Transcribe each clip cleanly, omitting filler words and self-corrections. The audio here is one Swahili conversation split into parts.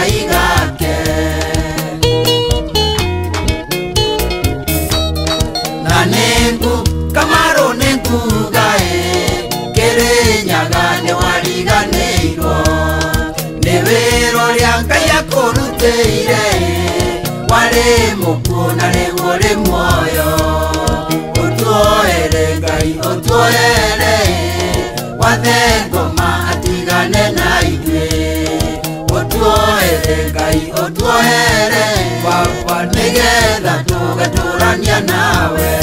Ngai gake na nengu kamaro nengu gae Kirinyaga ni wariganĩirwo nĩ wĩra ũrĩa Ngai akũrutĩire warĩ mũkuũ na rĩu ũrĩ muoyo ũtuoere Ngai ũtuoere wathe ngoma atigane na ithuĩ ũtuoere Ngai ũtuoere Baba nĩgetha tũgatũrania nawe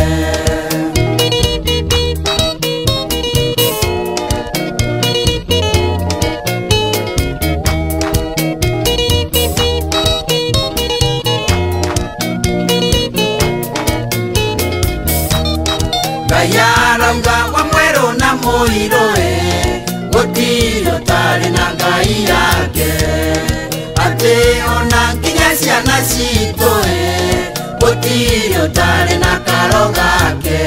Yaranga wa mwero na moiroe Gotiro tari na Ngai yake Ate ona nginya ciana citoe Gotiro tari na karo gake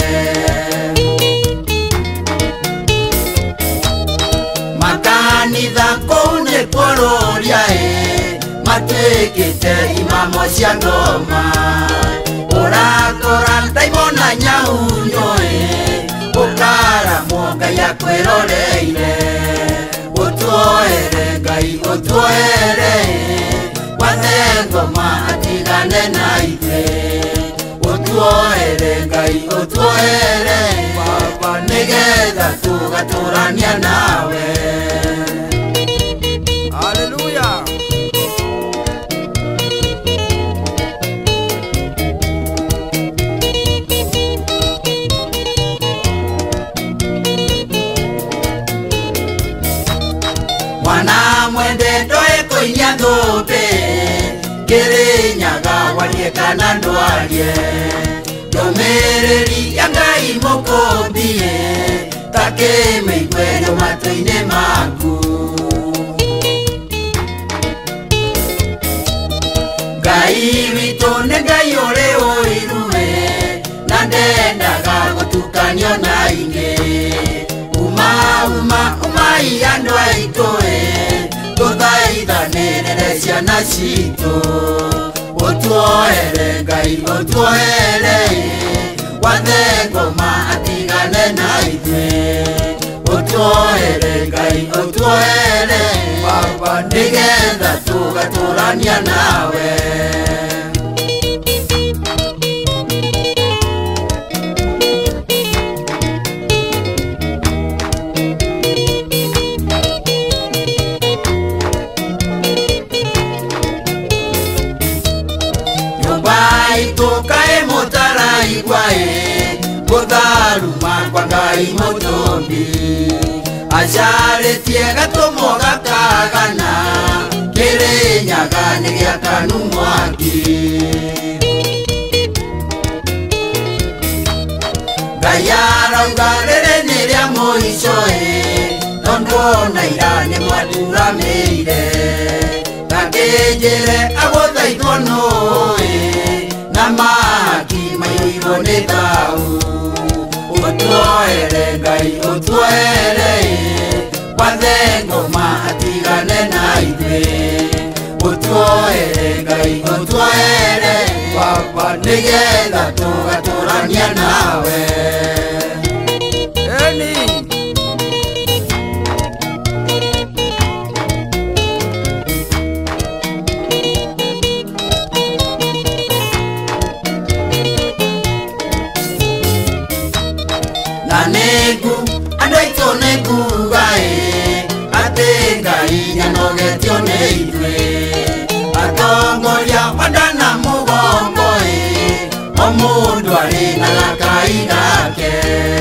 Makanitha kũu nĩ kũrũria matuĩkĩte imamo cia ngoma Ũrakora ndaimona nyahunyo Ũkara Ngai akwĩroreire Ũtuoere Ngai ũtuoere wathe ngoma atigane na ithuĩ Ũtuoere Ngai ũtuoere Baba nĩgetha tũgatũrania nawe Hallelujah Mwana mwende ndoe kũinia thũmbĩ Kirinyaga warie kana ndwarie ndũmĩrĩri ya Ngai mũkũmbie ta kĩmĩigwe matũ-inĩ maku Ngai witũ nĩ Ngai ũrĩ ũiruwe na ndendaga gũtukanio na ingĩ umai andũ aitũ tũthaithanĩrĩre ciana citũ ũtuoere Ngai ũtuoere wathe ngoma atigane na ithuĩ ũtuoere Ngai ũtuoere Baba nĩgetha tũgatũrania nawe Tukae mutaraigwae Gũtharuma kwa Ngai mũtũmbi Acarĩtie gatũmwo gakagana Kirinyaga nĩ gĩakanu mwaki Ngai arauga rĩrĩ nĩ rĩa mũico tondũ ona ira nĩ mwathuramĩire Ngakĩnjĩre agũthaithwo nũĩ na mahaki maiyũirwo nĩ thau Ũtuoere Ngai ũtuoere wathe ngoma atigane na ithuĩ Ũtuoere Ngai ũtuoere Baba nĩgetha tũgatũrania nawe Nanegu andũ aitũ nĩngugaĩ atĩ Ngai nĩanogetio nĩ ithuĩ atongoria wadana mũgongo o mũndũ arĩ na gakai gake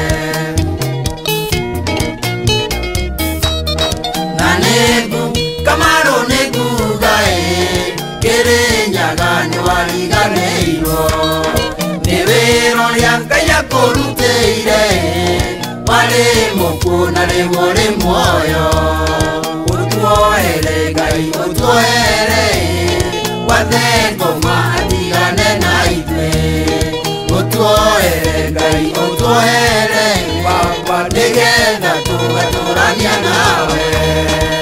Nanegu kamaro nĩngugaĩ Kirinyaga nĩ wariganĩirwo nĩ wĩra ũrĩa Ngai akũrutĩire warĩ mũkuũ na rĩu ũrĩ muoyo ũtuoere Ngai ũtuoere wathe ngoma atigane na ithuĩ ũtuoere Ngai ũtuoere Baba nĩgetha tũgatũrania nawe